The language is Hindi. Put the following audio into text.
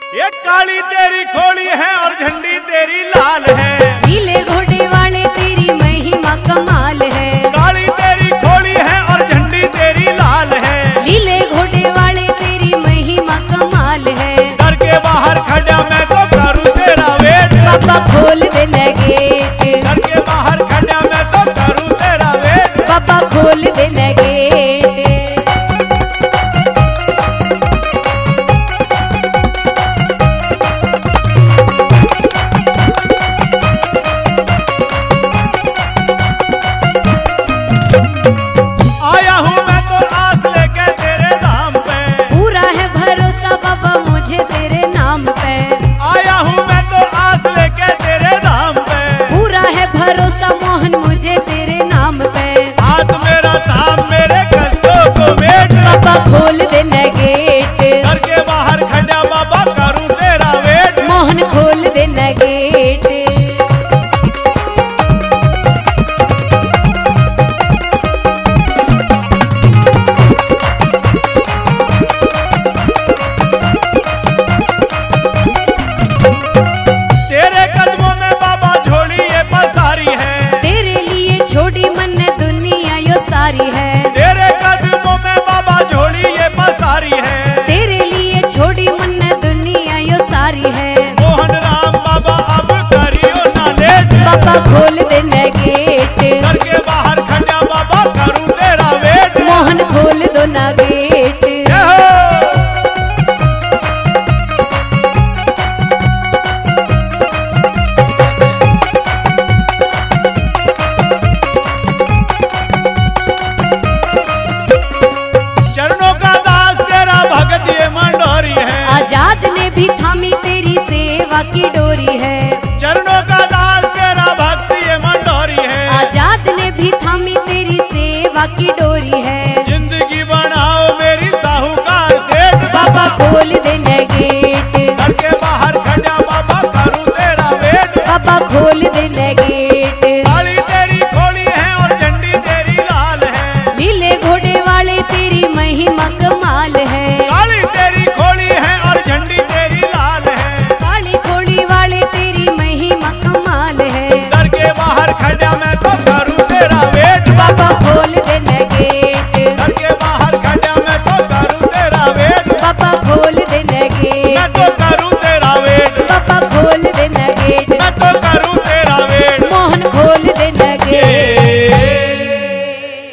ये काली तेरी खोली है और झंडी तेरी लाल है। नीले घोड़े वाले तेरी महिमा कमाल है। काली तेरी खोली है और झंडी तेरी लाल है। नीले घोड़े वाले तेरी महिमा कमाल है। घर के बाहर खड़ा मैं तो करूँ तेरा वेट। बाबा खोल देना गेट। घर के बाहर खड़ा मैं तो करूँ तेरा वेट। बाबा खोल देना गेट। भरोसा मोहन मुझे तेरे नाम पे। हाथ मेरा थाम मेरे कष्टों को मेट। बाबा खोल देना गेट। घर के बाहर खड़ा बाबा करूं तेरा वेट। मोहन खोल देना गेट। है तेरे कदमों में बाबा झोली ये पसारी है। तेरे लिए छोड़ी मन दुनिया यो सारी है। मोहन राम बाबा अब करियो ना लेट। बाबा खोल देना गेट। घर के बाहर खड़ा बाबा करूं तेरा वेट। मोहन खोल दो ना गेट। आजाद ने भी थामी तेरी सेवा की डोरी है। चरणों का दास तेरा भक्ति ये मंडोरी है। आजाद ने भी थामी तेरी सेवा की डोरी है। जिंदगी बनाओ मेरी साहूकार सेठ। बाबा खोल देना गेट। घर के बाहर खड़ा बाबा करूं तेरा वेट। बाबा खोल देना गेट।